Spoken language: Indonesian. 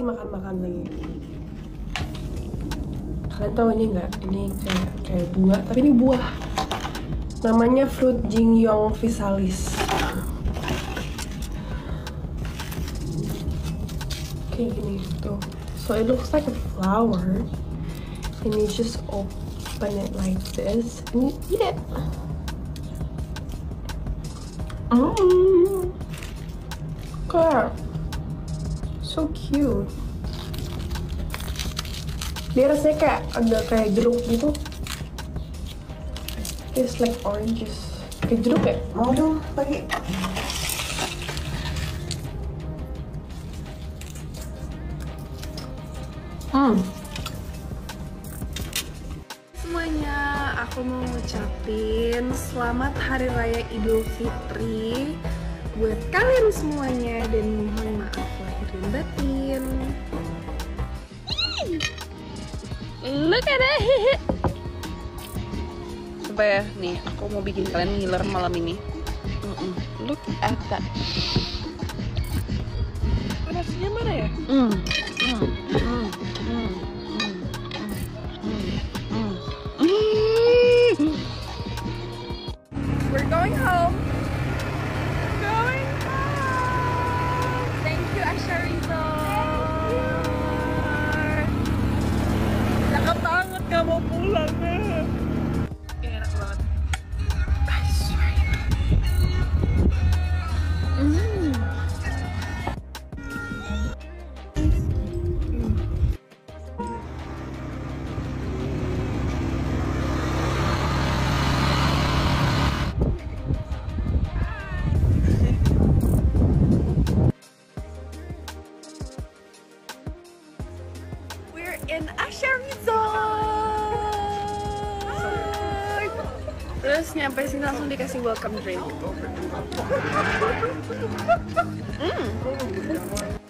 makan lagi. Kalian tahu ini nggak? Ini kayak bunga, tapi ini buah. Namanya fruit Jingyong Physalis. Kayak gini tuh. So it looks like a flower, and you just open it like this and you eat it. God, so cute. Dia rasanya kayak agak kayak jeruk gitu. Tastes like oranges. Kayak jeruk ya? Mau dong, bagi. Semuanya, aku mau ngucapin selamat Hari Raya Idul Fitri buat kalian semuanya dan mohon maaf lahir dan batin. Look at it. Sumpah ya, nih aku mau bikin kalian ngiler malam ini. Look at that. Rasanya mana ya? We're going home. Going home. Thank you, Asha Resort. Cakep banget, gak mau pulang deh. Ini enak banget. I swear. We're in Asha Resort. Terus nyampe sini langsung dikasih welcome drink.